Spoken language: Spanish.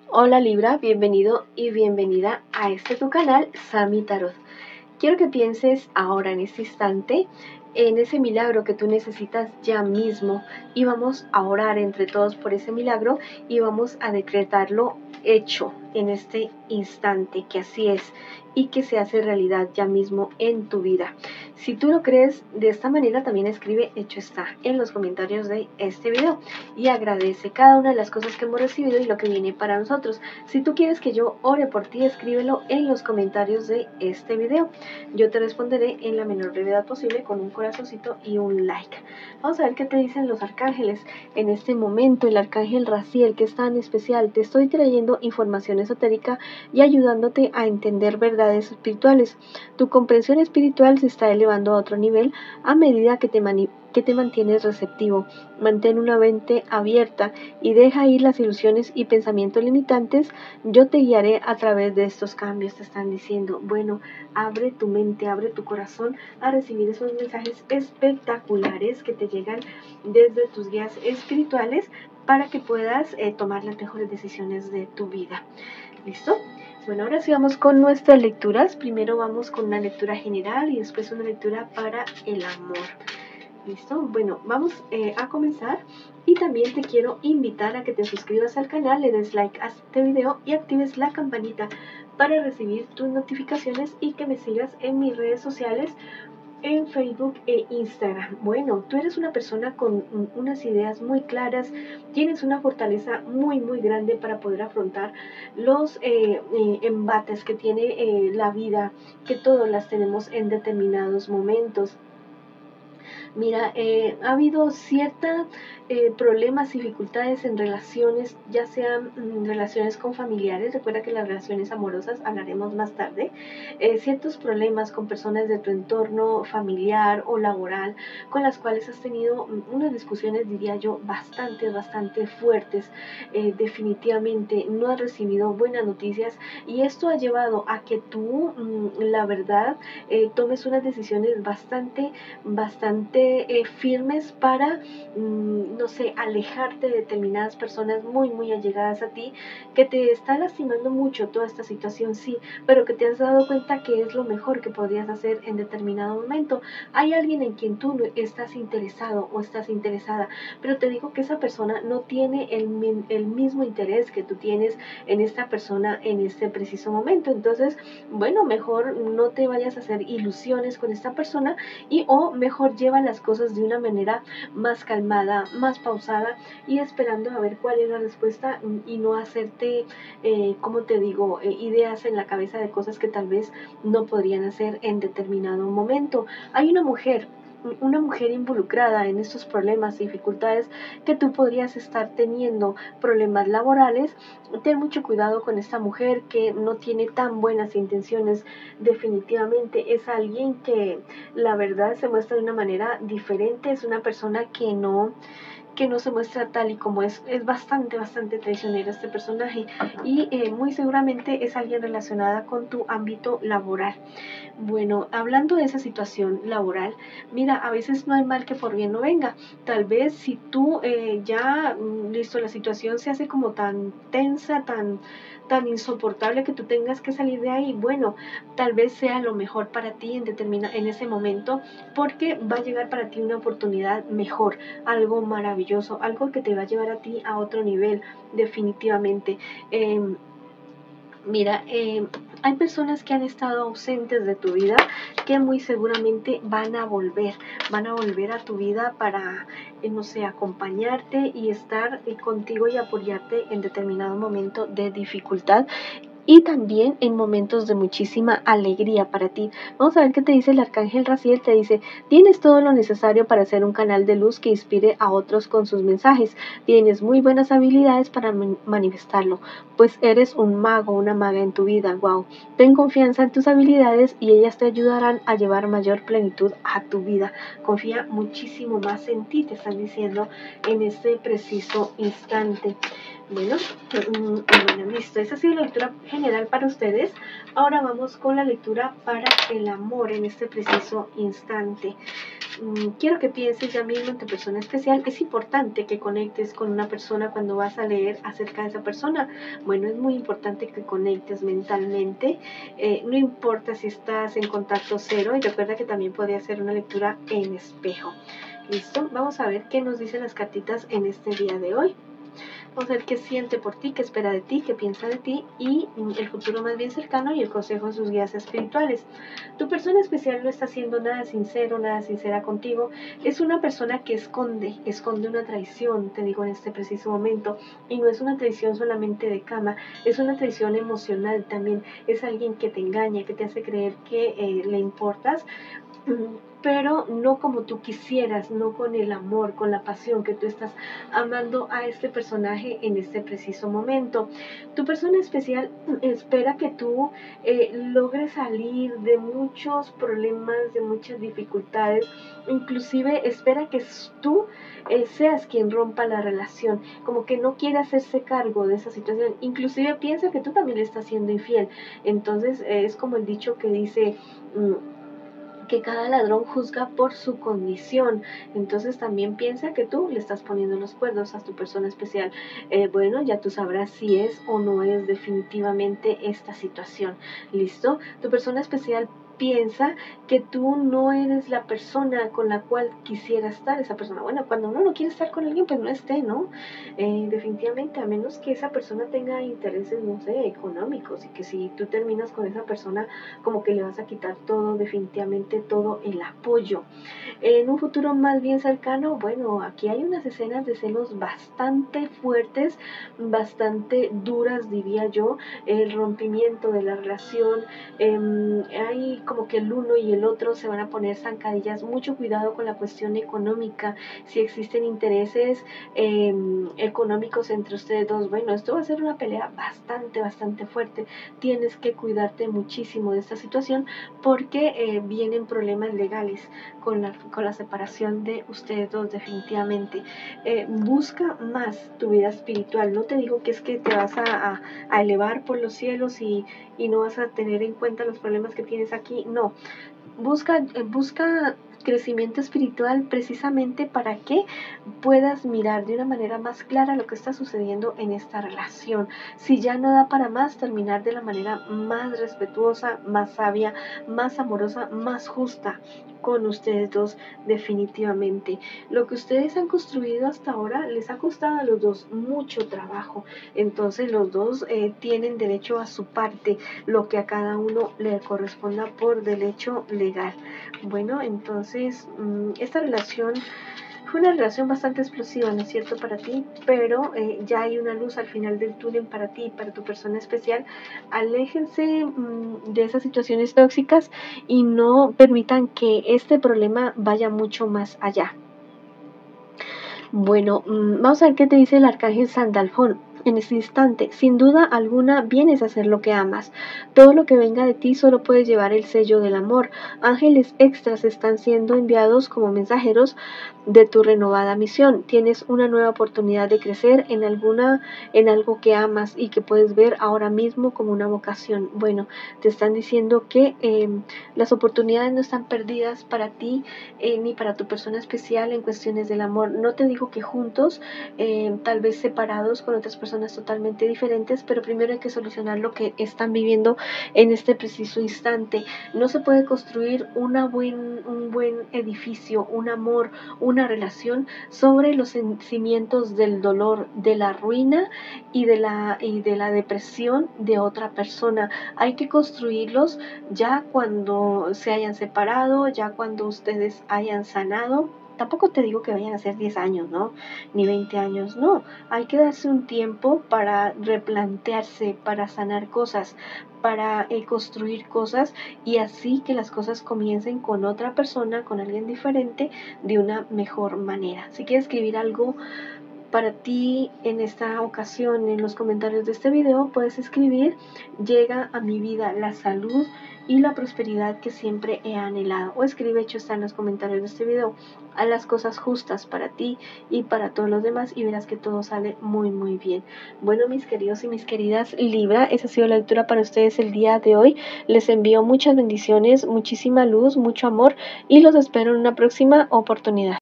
Hola Libra, bienvenido y bienvenida a este tu canal, Sami Tarot. Quiero que pienses ahora en este instante en ese milagro que tú necesitas ya mismo y vamos a orar entre todos por ese milagro y vamos a decretarlo hecho en este instante, que así es y que se hace realidad ya mismo en tu vida. Si tú lo crees de esta manera, también escribe hecho está en los comentarios de este video y agradece cada una de las cosas que hemos recibido y lo que viene para nosotros. Si tú quieres que yo ore por ti, escríbelo en los comentarios de este video. Yo te responderé en la menor brevedad posible con un corazoncito y un like. Vamos a ver qué te dicen los arcángeles en este momento. El arcángel Raziel, que es tan especial, te estoy trayendo información esotérica y ayudándote a entender verdades espirituales. Tu comprensión espiritual se está elevando a otro nivel a medida que te mantienes receptivo. Mantén una mente abierta y deja ir las ilusiones y pensamientos limitantes. Yo te guiaré a través de estos cambios, te están diciendo. Bueno, abre tu mente, abre tu corazón a recibir esos mensajes espectaculares que te llegan desde tus guías espirituales para que puedas tomar las mejores decisiones de tu vida. ¿Listo? Bueno, ahora sí vamos con nuestras lecturas. Primero vamos con una lectura general y después una lectura para el amor. ¿Listo? Bueno, vamos a comenzar y también te quiero invitar a que te suscribas al canal, le des like a este video y actives la campanita para recibir tus notificaciones y que me sigas en mis redes sociales, en Facebook e Instagram. Bueno, tú eres una persona con unas ideas muy claras, tienes una fortaleza muy grande para poder afrontar los embates que tiene la vida, que todos las tenemos en determinados momentos. Mira, ha habido ciertos problemas, dificultades en relaciones, ya sean relaciones con familiares, recuerda que las relaciones amorosas hablaremos más tarde, ciertos problemas con personas de tu entorno familiar o laboral, con las cuales has tenido unas discusiones, diría yo, bastante fuertes. Definitivamente no has recibido buenas noticias y esto ha llevado a que tú, la verdad, tomes unas decisiones bastante firmes para, no sé, alejarte de determinadas personas muy allegadas a ti, que te está lastimando mucho toda esta situación, sí, pero que te has dado cuenta que es lo mejor que podrías hacer en determinado momento. Hay alguien en quien tú estás interesado o estás interesada, pero te digo que esa persona no tiene el mismo interés que tú tienes en esta persona en este preciso momento. Entonces, bueno, mejor no te vayas a hacer ilusiones con esta persona o mejor lleva las cosas de una manera más calmada, más pausada y esperando a ver cuál es la respuesta y no hacerte, como te digo, ideas en la cabeza de cosas que tal vez no podrían hacer en determinado momento. Hay una mujer involucrada en estos problemas y dificultades que tú podrías estar teniendo, problemas laborales. Ten mucho cuidado con esta mujer que no tiene tan buenas intenciones. Definitivamente es alguien que la verdad se muestra de una manera diferente, es una persona que no se muestra tal y como es bastante traicionero este personaje y muy seguramente es alguien relacionada con tu ámbito laboral. Bueno, hablando de esa situación laboral, mira, a veces no hay mal que por bien no venga. Tal vez si tú listo, la situación se hace como tan tensa, tan insoportable que tú tengas que salir de ahí, bueno, tal vez sea lo mejor para ti en ese momento, porque va a llegar para ti una oportunidad mejor, algo maravilloso, algo que te va a llevar a ti a otro nivel, definitivamente. Mira, hay personas que han estado ausentes de tu vida que muy seguramente van a volver a tu vida para, no sé, acompañarte y estar contigo y apoyarte en determinado momento de dificultad y también en momentos de muchísima alegría para ti. Vamos a ver qué te dice el arcángel Raziel. Te dice: tienes todo lo necesario para ser un canal de luz que inspire a otros con sus mensajes. Tienes muy buenas habilidades para manifestarlo, pues eres un mago, una maga en tu vida. Wow. Ten confianza en tus habilidades y ellas te ayudarán a llevar mayor plenitud a tu vida. Confía muchísimo más en ti, te están diciendo en este preciso instante. Bueno, listo. Esa ha sido la lectura general para ustedes. Ahora vamos con la lectura para el amor en este preciso instante. quiero que pienses ya mismo en tu persona especial. Es importante que conectes con una persona cuando vas a leer acerca de esa persona. Bueno, es muy importante que conectes mentalmente. No importa si estás en contacto cero, y recuerda que también podría ser una lectura en espejo. ¿Listo? Vamos a ver qué nos dicen las cartitas en este día de hoy. Vamos a ver qué siente por ti, qué espera de ti, qué piensa de ti y el futuro más bien cercano y el consejo de sus guías espirituales. Tu persona especial no está siendo nada sincero, nada sincera contigo. Es una persona que esconde una traición, te digo en este preciso momento. Y no es una traición solamente de cama, es una traición emocional también. Es alguien que te engaña, que te hace creer que le importas, pero no como tú quisieras, no con el amor, con la pasión que tú estás amando a este personaje en este preciso momento. Tu persona especial espera que tú logres salir de muchos problemas, de muchas dificultades, inclusive espera que tú seas quien rompa la relación, como que no quiere hacerse cargo de esa situación, inclusive piensa que tú también le estás siendo infiel. Entonces es como el dicho que dice que cada ladrón juzga por su condición. Entonces también piensa que tú le estás poniendo los cuernos a tu persona especial. Bueno, ya tú sabrás si es o no es definitivamente esta situación. ¿Listo? Tu persona especial piensa que tú no eres la persona con la cual quisiera estar esa persona. Bueno, cuando uno no quiere estar con alguien, pues no esté, ¿no? Definitivamente, a menos que esa persona tenga intereses, no sé, económicos, y que si tú terminas con esa persona, como que le vas a quitar todo, definitivamente todo el apoyo. En un futuro más bien cercano, bueno, aquí hay unas escenas de celos bastante fuertes, bastante duras, diría yo. El rompimiento de la relación, hay como que el uno y el otro se van a poner zancadillas. Mucho cuidado con la cuestión económica, si existen intereses económicos entre ustedes dos. Bueno, esto va a ser una pelea bastante fuerte. Tienes que cuidarte muchísimo de esta situación porque vienen problemas legales con la separación de ustedes dos, definitivamente. Busca más tu vida espiritual. No te digo que es que te vas a elevar por los cielos y no vas a tener en cuenta los problemas que tienes aquí. No, busca crecimiento espiritual precisamente para que puedas mirar de una manera más clara lo que está sucediendo en esta relación. Si ya no da para más, terminar de la manera más respetuosa, más sabia, más amorosa, más justa con ustedes dos, definitivamente. Lo que ustedes han construido hasta ahora les ha costado a los dos mucho trabajo, entonces los dos tienen derecho a su parte, lo que a cada uno le corresponda por derecho legal. Bueno, entonces esta relación fue una relación bastante explosiva, ¿no es cierto?, para ti, pero ya hay una luz al final del túnel para ti y para tu persona especial. Aléjense de esas situaciones tóxicas y no permitan que este problema vaya mucho más allá. Bueno, vamos a ver qué te dice el arcángel Sandalfón. En este instante, sin duda alguna, vienes a hacer lo que amas. Todo lo que venga de ti solo puedes llevar el sello del amor. Ángeles extras están siendo enviados como mensajeros de tu renovada misión. Tienes una nueva oportunidad de crecer en algo que amas y que puedes ver ahora mismo como una vocación. Bueno, te están diciendo que las oportunidades no están perdidas para ti ni para tu persona especial en cuestiones del amor. No te digo que juntos, tal vez separados con otras personas totalmente diferentes, pero primero hay que solucionar lo que están viviendo en este preciso instante. No se puede construir un buen edificio, un amor, una relación sobre los cimientos del dolor, de la ruina y de la depresión de otra persona. Hay que construirlos ya cuando se hayan separado, ya cuando ustedes hayan sanado. Tampoco te digo que vayan a ser 10 años, ¿no? Ni 20 años, no. Hay que darse un tiempo para replantearse, para sanar cosas, para construir cosas, y así que las cosas comiencen con otra persona, con alguien diferente, de una mejor manera. Si quieres escribir algo Para ti, en esta ocasión, en los comentarios de este video, puedes escribir: llega a mi vida la salud y la prosperidad que siempre he anhelado. O escribe, hecho está en los comentarios de este video, a las cosas justas para ti y para todos los demás, y verás que todo sale muy muy bien. Bueno, mis queridos y mis queridas Libra, esa ha sido la lectura para ustedes el día de hoy. Les envío muchas bendiciones, muchísima luz, mucho amor, y los espero en una próxima oportunidad.